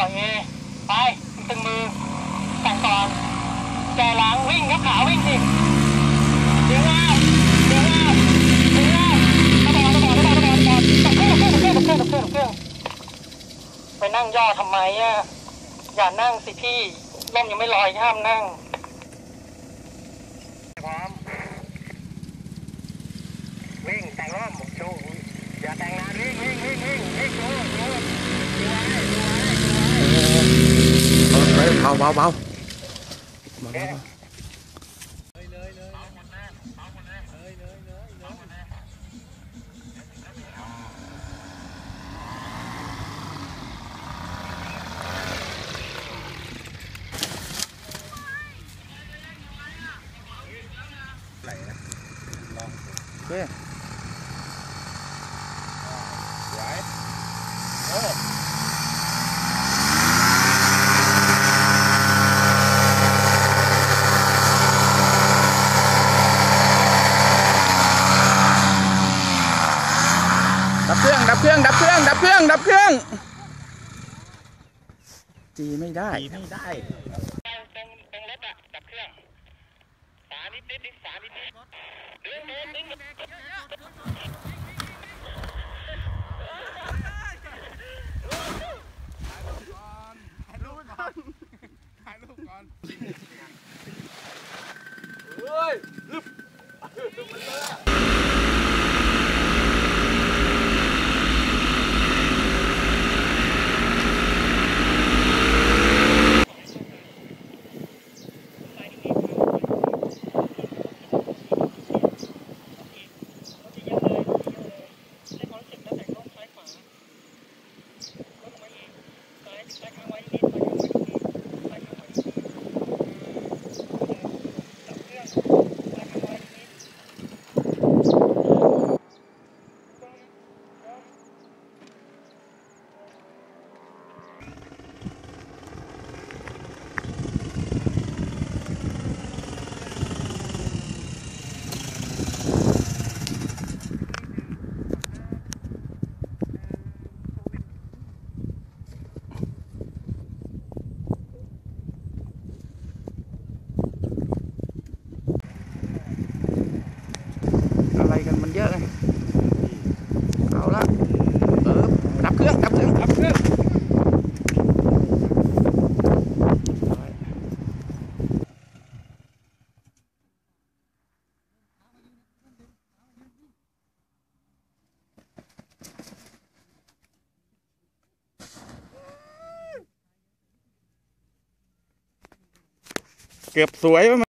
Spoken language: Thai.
ล่อยเอไปตึงมือแต่งก่อนแกล้างวิ่งครับขาวิ่งสิเดี๋ยวว่าตะบอดตบเครื่องไปนั่งย่อทำไมอ่ะอย่านั่งสิพี่ล่มยังไม่ลอยห้ามนั่งพร้อมวิ่งแต่งร่มชูอย่าแต่งนานวิ่งดูเบาโอเคดับเครื่องจีไม่ได้เป็นรถอะดับเครื่องฝานิดดึงถ่ายรูปก่อนเฮ้ยลึบมันเลยอะไรกันมันเยอะไงเอาละดับเครื่องเกือบสวย